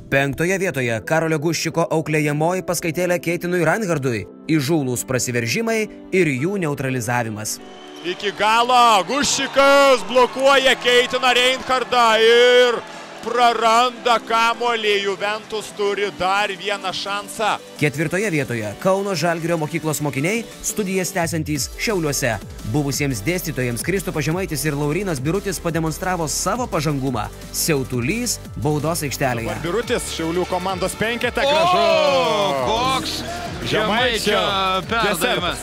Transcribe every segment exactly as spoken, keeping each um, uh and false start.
Penktoje vietoje Karolio Guščiko auklėjamoji paskaitėlė Keitinui Reinhardui, įžūlūs prasiveržimai ir jų neutralizavimas. Iki galo Guščikas blokuoja Keitiną Reinhardą ir praranda kamuolį. Juventus turi dar vieną šansą. Ketvirtoje vietoje Kauno Žalgirio mokyklos mokiniai, studijas tęsiantys Šiauliuose. Buvusiems dėstytojams Kristupas Žemaitis ir Laurynas Birutis pademonstravo savo pažangumą. Siautulys baudos aikštelėje. Dabar Birutis, Šiaulių komandos penkete, gražu. O, koks Žemaičio perdavimas.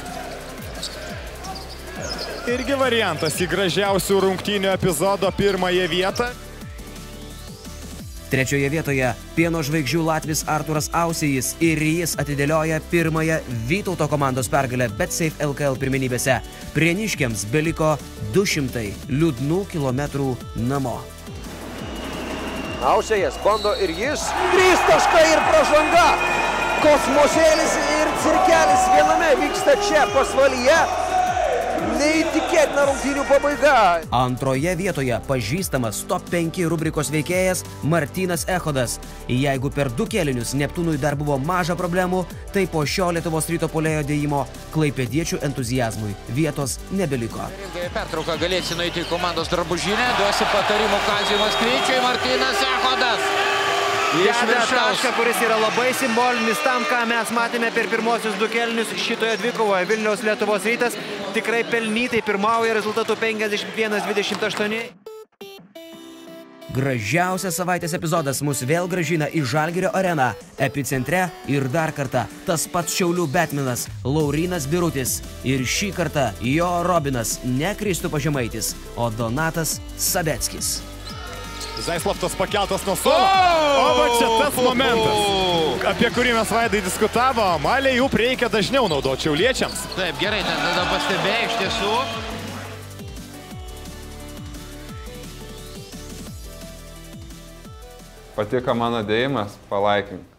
Irgi variantas į gražiausių rungtynių epizodo pirmąją vietą. Trečioje vietoje Pieno žvaigždžių latvis Arturas Ausėjis ir jis atidėlioja pirmąją Vytauto komandos pergalę BetSafe L K L pirmenybėse. Prieniškiams beliko du šimtai liūdnų kilometrų namo. Ausėjas bando ir jis. Trys taškai ir pražanga. Kosmosėlis ir cirkelis viename vyksta čia pasvalyje. Neįtikėtina rungtynių pabaiga. Antroje vietoje pažįstamas top penki rubrikos veikėjas Martynas Echodas. Jeigu per du kėlinius Neptūnui dar buvo maža problemų, tai po šio Lietuvos ryto puolėjo dėjimo klaipėdiečių entuziazmui vietos nebeliko. Pertrauką galėsi nueiti į komandos drabužinę, duosi patarimų Kaziui Maskvyčiui, Martynas Echodas. Deda tašką, kuris yra labai simbolinis tam, ką mes matėme per pirmosius du kėlinius šitoje dvikovoje. Vilniaus Lietuvos rytas tikrai pelnytai pirmauja rezultatu penkiasdešimt vienas dvidešimt aštuoni. Gražiausias savaitės epizodas mus vėl grąžina į Žalgirio areną. Epicentre ir dar kartą tas pats Šiaulių Betmenas Laurynas Birutis. Ir šį kartą jo Robinas ne Kristupas Žemaitis, o Donatas Sabeckis. Zaislavtas pakeltas nuo suolo. O, va čia tas momentas, apie kurį mes Vaidai diskutavom. Aliejų reikia dažniau naudoti šiauliečiams. Taip, gerai, tada pastebėjai iš tiesų. Patiko mano dėjimas, palaikink.